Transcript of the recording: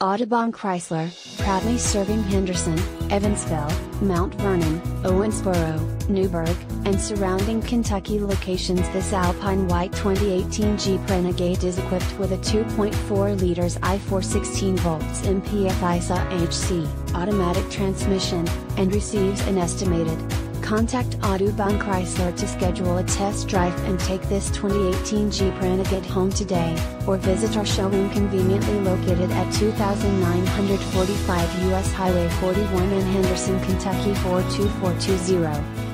Audubon Chrysler, proudly serving Henderson, Evansville, Mount Vernon, Owensboro, Newburgh, and surrounding Kentucky locations. This Alpine White 2018 Jeep Renegade is equipped with a 2.4 liters I-4 16 volts MPFI SOHC automatic transmission, and receives an estimated. Contact Audubon Chrysler to schedule a test drive and take this 2018 Jeep Renegade home today, or visit our showroom conveniently located at 2945 US Highway 41 in Henderson, Kentucky 42420.